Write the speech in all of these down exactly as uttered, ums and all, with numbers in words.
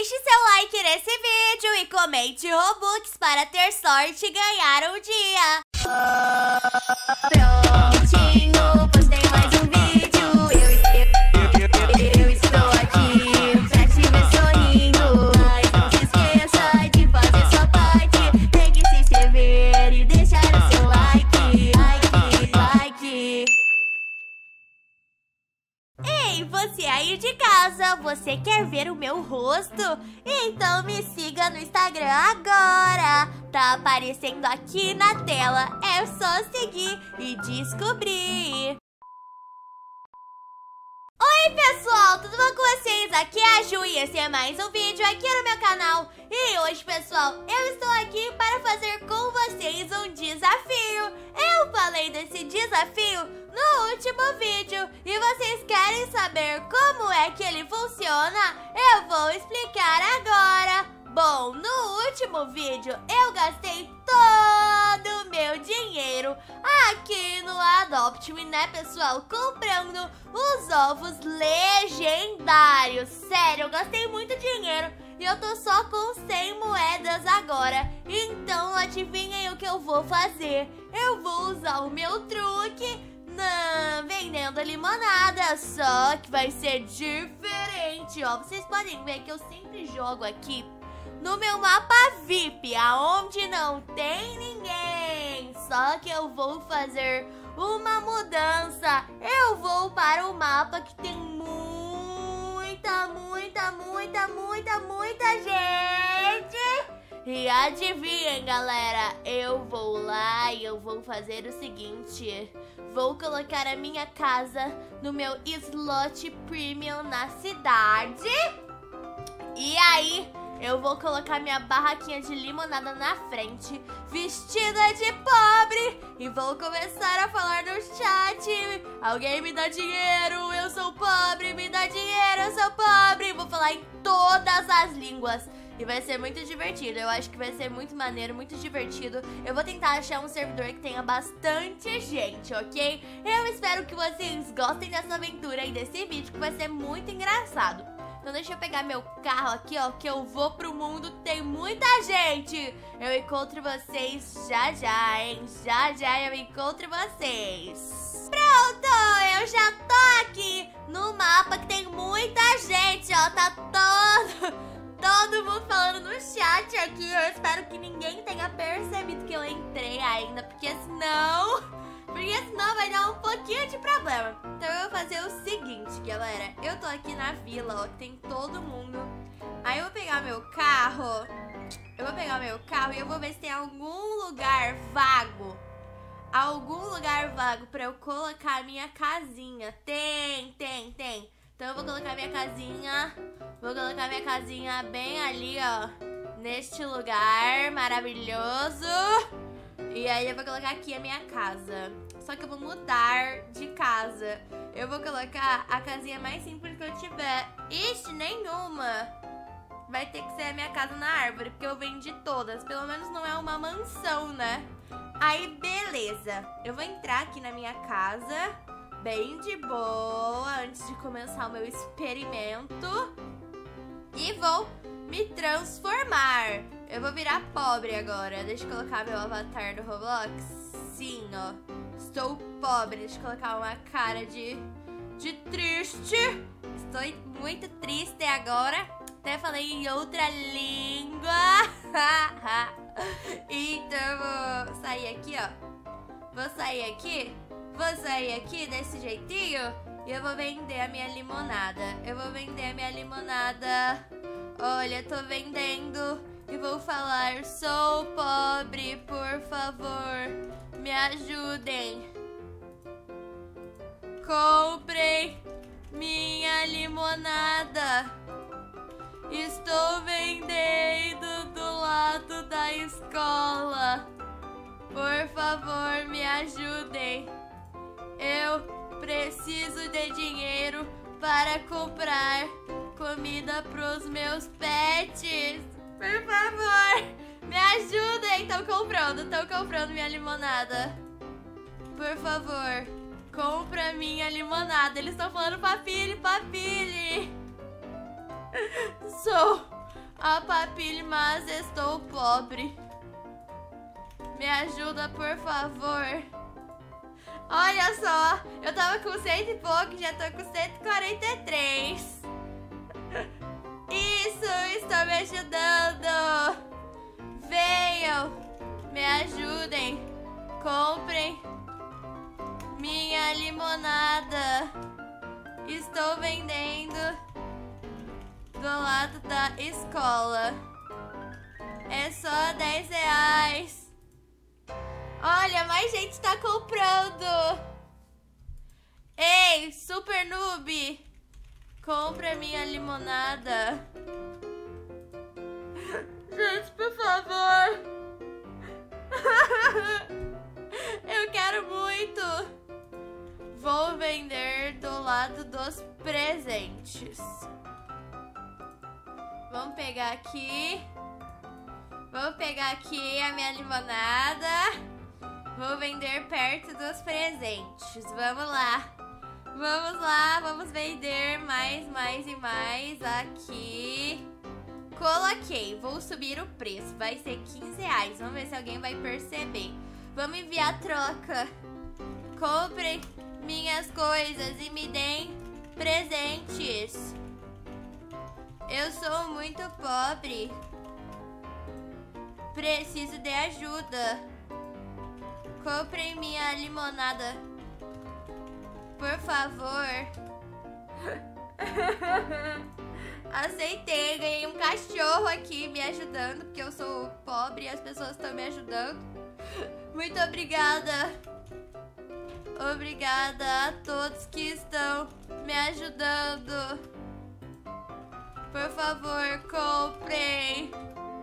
Deixe seu like nesse vídeo e comente Robux para ter sorte e ganhar um dia. Prontinho, postei mais um vídeo. Eu, eu, eu, eu estou aqui pra te ver sorrindo. Mas não se esqueça de fazer sua parte. Tem que se inscrever e deixar o seu like. Like, like. Ei, você aí de casa, você quer ver o meu rosto? Então me siga no Instagram agora. Tá aparecendo aqui na tela, é só seguir e descobrir. Oi pessoal, tudo bom com vocês? Aqui é a Ju e esse é mais um vídeo aqui no meu canal. E hoje, pessoal, eu estou aqui para fazer com vocês um desafio. Eu falei desse desafio no último vídeo e vocês querem saber como é que ele funciona? Eu vou explicar agora. Bom, no último vídeo eu gastei todo o meu dinheiro aqui no Adopt Me, né, pessoal? Comprando os ovos legendários. Sério, eu gastei muito dinheiro e eu tô só com cem moedas agora. Então, adivinhem o que eu vou fazer? Eu vou usar o meu truque na... vendendo limonada, só que vai ser diferente, ó. Vocês podem ver que eu sempre jogo aqui no meu mapa V I P, aonde não tem ninguém. Só que eu vou fazer uma mudança. Eu vou para o mapa que tem muita, muita, muita, muita, muita gente. E adivinhem, galera, eu vou lá e eu vou fazer o seguinte. Vou colocar a minha casa no meu slot premium na cidade. E aí eu vou colocar minha barraquinha de limonada na frente, vestida de pobre, e vou começar a falar no chat. Alguém me dá dinheiro, eu sou pobre, me dá dinheiro, eu sou pobre. Vou falar em todas as línguas. E vai ser muito divertido, eu acho que vai ser muito maneiro, muito divertido. Eu vou tentar achar um servidor que tenha bastante gente, ok? Eu espero que vocês gostem dessa aventura e desse vídeo, que vai ser muito engraçado. Então deixa eu pegar meu carro aqui, ó, que eu vou pro mundo que tem muita gente. Eu encontro vocês já já, hein? Já já eu encontro vocês. Pronto, eu já tô aqui no mapa que tem muita gente, ó. Tá todo... todo mundo falando no chat aqui. Eu espero que ninguém tenha percebido que eu entrei ainda, porque senão... Porque senão vai dar um pouquinho de problema. Então eu vou fazer o seguinte, galera. Eu tô aqui na vila, ó, que tem todo mundo. Aí eu vou pegar meu carro. Eu vou pegar meu carro e eu vou ver se tem algum lugar vago. Algum lugar vago pra eu colocar a minha casinha. Tem, tem, tem. Então eu vou colocar minha casinha. Vou colocar minha casinha bem ali, ó. Neste lugar maravilhoso. E aí eu vou colocar aqui a minha casa. Só que eu vou mudar de casa. Eu vou colocar a casinha mais simples que eu tiver. Ixi, nenhuma. Vai ter que ser a minha casa na árvore, porque eu vendi todas. Pelo menos não é uma mansão, né? Aí, beleza. Eu vou entrar aqui na minha casa, bem de boa, antes de começar o meu experimento. E vou me transformar. Eu vou virar pobre agora. Deixa eu colocar meu avatar do Roblox. Sim, ó. Estou pobre. Deixa eu colocar uma cara de, de triste. Estou muito triste agora. Até falei em outra língua. Então eu vou sair aqui, ó. Vou sair aqui. Vou sair aqui desse jeitinho. E eu vou vender a minha limonada. Eu vou vender a minha limonada. Olha, tô vendendo. E vou falar, sou pobre, por favor, me ajudem. Comprem minha limonada. Estou vendendo do lado da escola. Por favor, me ajudem. Eu preciso de dinheiro para comprar comida pros meus pets. Por favor, me ajudem. Estão comprando, estão comprando minha limonada. Por favor, compra minha limonada. Eles estão falando papile, papile. Sou a papilha, mas estou pobre. Me ajuda, por favor. Olha só, eu tava com cento e pouco, já tô com cento e quarenta e três. Isso, estou me ajudando. Venham, me ajudem. Comprem minha limonada. Estou vendendo do lado da escola. É só dez reais. Olha, mais gente tá comprando. Ei, super noob, compra minha limonada. Gente, por favor. Eu quero muito. Vou vender do lado dos presentes. Vamos pegar aqui. Vou pegar aqui a minha limonada. Vou vender perto dos presentes. Vamos lá. Vamos lá, vamos vender mais, mais e mais aqui. Coloquei, vou subir o preço. Vai ser quinze reais. Vamos ver se alguém vai perceber. Vamos enviar troca. Comprem minhas coisas e me deem presentes. Eu sou muito pobre. Preciso de ajuda. Comprem minha limonada, por favor. Aceitei, ganhei um cachorro aqui me ajudando, porque eu sou pobre e as pessoas estão me ajudando. Muito obrigada. Obrigada a todos que estão me ajudando. Por favor, comprem.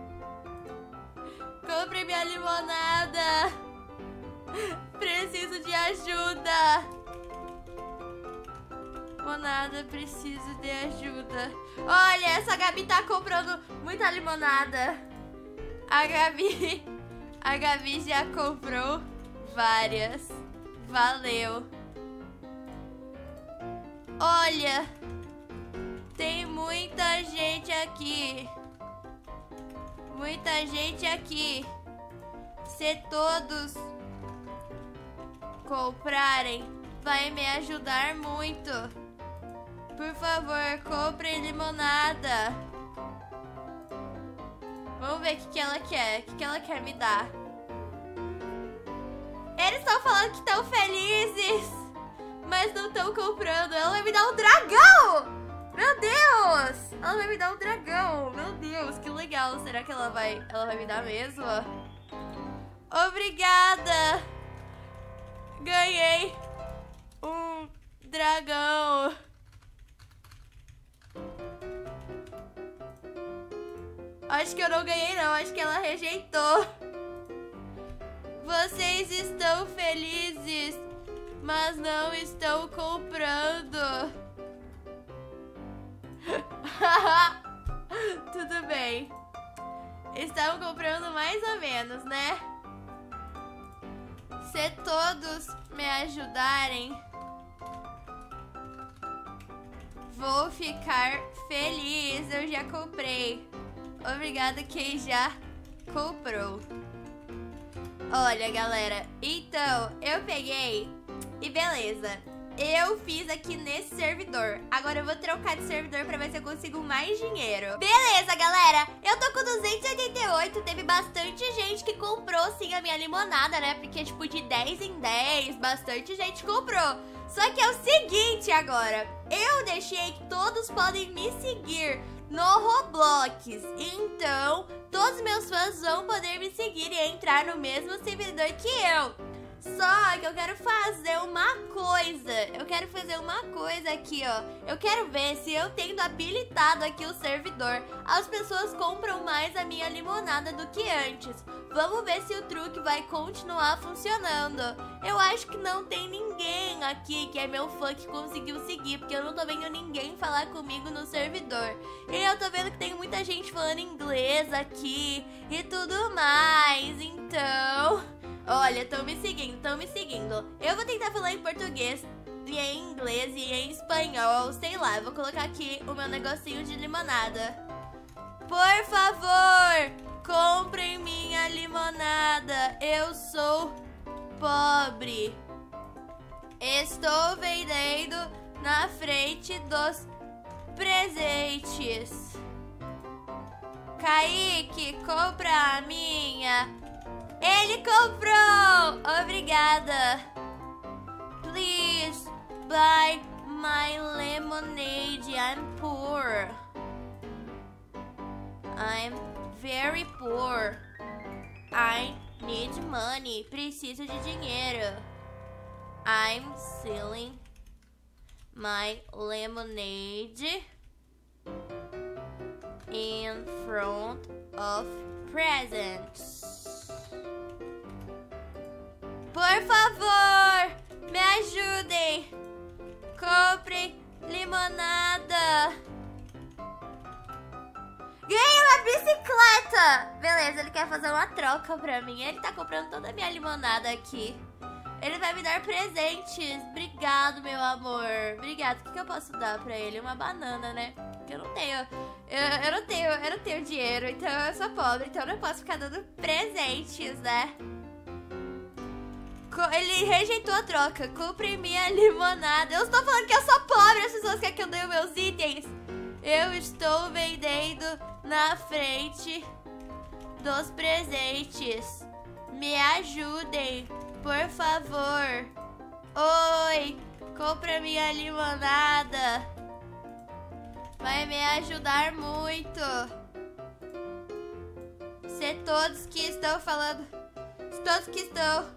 Comprem minha limonada. Preciso de ajuda. Limonada, preciso de ajuda. Olha, essa Gabi tá comprando muita limonada. A Gabi, a Gabi já comprou várias. Valeu. Olha, tem muita gente aqui. Muita gente aqui. Se todos comprarem, vai me ajudar muito. Por favor, compre limonada. Vamos ver o que, que ela quer. O que, que ela quer me dar. Eles estão falando que estão felizes, mas não estão comprando. Ela vai me dar um dragão! Meu Deus! Ela vai me dar um dragão. Meu Deus, que legal. Será que ela vai, ela vai me dar mesmo? Obrigada! Ganhei um dragão. Acho que eu não ganhei não, acho que ela rejeitou. Vocês estão felizes, mas não estão comprando. Tudo bem. Estão comprando mais ou menos, né? Se todos me ajudarem, vou ficar feliz. Eu já comprei. Obrigada quem já comprou. Olha, galera, então eu peguei e beleza, eu fiz aqui nesse servidor. Agora eu vou trocar de servidor pra ver se eu consigo mais dinheiro. Beleza, galera, eu tô com duzentos e oitenta e oito. Teve bastante gente que comprou sim a minha limonada, né? Porque tipo de dez em dez, bastante gente comprou. Só que é o seguinte agora, eu deixei que todos podem me seguir no Roblox. Então, todos meus fãs vão poder me seguir e entrar no mesmo servidor que eu. Só que eu quero fazer uma coisa. Eu quero fazer uma coisa aqui, ó. Eu quero ver se eu tendo habilitado aqui o servidor, as pessoas compram mais a minha limonada do que antes. Vamos ver se o truque vai continuar funcionando. Eu acho que não tem ninguém aqui que é meu fã que conseguiu seguir, porque eu não tô vendo ninguém falar comigo no servidor. E eu tô vendo que tem muita gente falando inglês aqui e tudo mais. Então, olha, estão me seguindo, estão me seguindo. Eu vou tentar falar em português, e em inglês e em espanhol, sei lá. Eu vou colocar aqui o meu negocinho de limonada. Por Por favor, comprem minha limonada. Eu sou pobre. Estou vendendo na frente dos presentes. Kaique, compra a minha. Ele comprou! Obrigada. Please buy my lemonade. I'm poor. I'm very poor. I need money. Preciso de dinheiro. I'm selling my lemonade in front of presents. Por favor, me ajudem. Comprem limonada. Ganhei uma bicicleta! Beleza, ele quer fazer uma troca pra mim. Ele tá comprando toda a minha limonada aqui. Ele vai me dar presentes. Obrigado, meu amor. Obrigado. O que, que eu posso dar pra ele? Uma banana, né? Porque eu não tenho... Eu, eu não tenho... Eu não tenho dinheiro, então eu sou pobre. Então eu não posso ficar dando presentes, né? Ele rejeitou a troca. Compre minha limonada. Eu estou falando que eu sou pobre. As pessoas querem que eu dê os meus itens. Eu estou vendendo na frente dos presentes. Me ajudem, por favor. Oi, compra minha limonada. Vai me ajudar muito. Se todos que estão falando, se todos que estão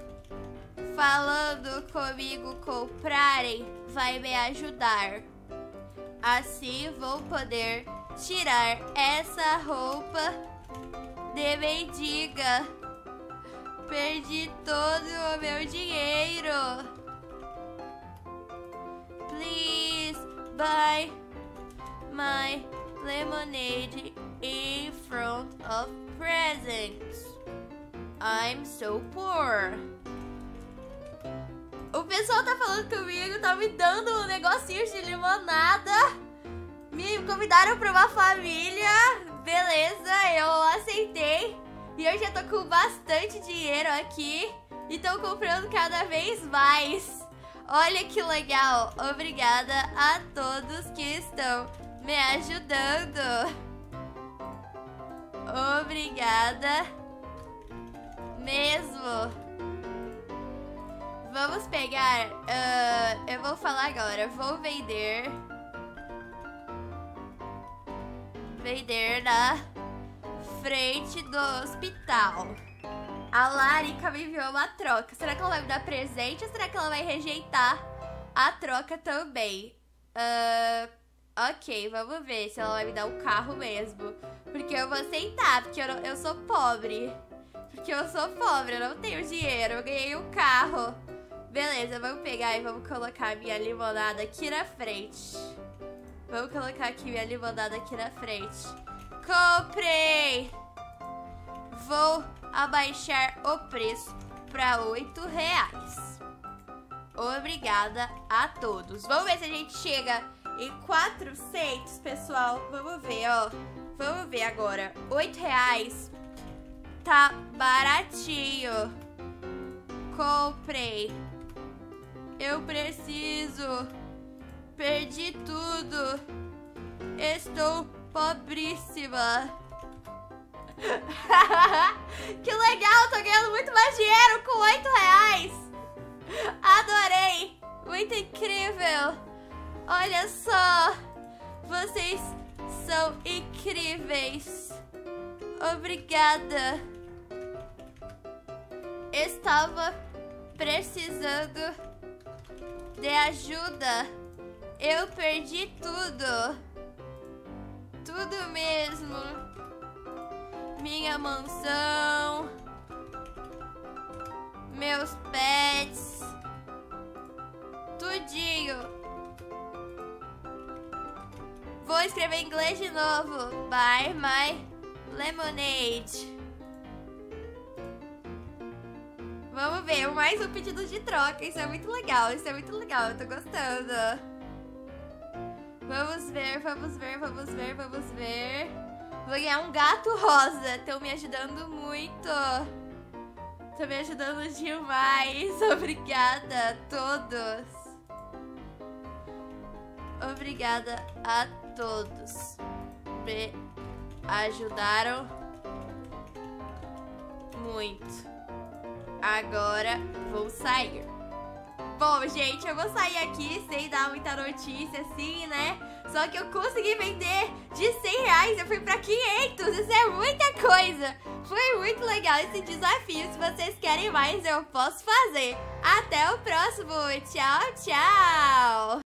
falando comigo comprarem, vai me ajudar. Assim vou poder tirar essa roupa de mendiga. Perdi todo o meu dinheiro. Please buy my lemonade in front of presents. I'm so poor. O pessoal tá falando comigo, tá me dando um negocinho de limonada. Me convidaram pra uma família. Beleza, eu aceitei. E eu já tô com bastante dinheiro aqui. E tô comprando cada vez mais. Olha que legal. Obrigada a todos que estão me ajudando. Obrigada mesmo. Vamos pegar, uh, eu vou falar agora, vou vender, vender na frente do hospital. A Larica me enviou uma troca, será que ela vai me dar presente ou será que ela vai rejeitar a troca também? Uh, ok, vamos ver se ela vai me dar um carro mesmo, porque eu vou aceitar, porque eu, não, eu sou pobre, porque eu sou pobre, eu não tenho dinheiro, eu ganhei um carro. Beleza, vamos pegar e vamos colocar minha limonada aqui na frente. Vamos colocar aqui minha limonada aqui na frente. Comprei! Vou abaixar o preço para oito reais. Obrigada a todos. Vamos ver se a gente chega em quatrocentos, pessoal. Vamos ver, ó. Vamos ver agora. oito reais. Tá baratinho. Comprei. Eu preciso. Perdi tudo. Estou pobríssima. Que legal, tô ganhando muito mais dinheiro com oito reais. Adorei. Muito incrível. Olha só. Vocês são incríveis. Obrigada. Estava precisando de ajuda. Eu perdi tudo. Tudo mesmo. Minha mansão. Meus pets. Tudinho. Vou escrever em inglês de novo. Buy my lemonade. Vamos ver, mais um pedido de troca. Isso é muito legal, isso é muito legal. Eu tô gostando. Vamos ver, vamos ver, vamos ver, vamos ver. Vou vou ganhar um gato rosa. Estão me ajudando muito. Estão me ajudando demais. Obrigada a todos. Obrigada a todos. Me ajudaram muito. Agora vou sair. Bom, gente, eu vou sair aqui sem dar muita notícia assim, né? Só que eu consegui vender de cem reais, eu fui pra quinhentos. Isso é muita coisa. Foi muito legal esse desafio. Se vocês querem mais, eu posso fazer. Até o próximo. Tchau, tchau.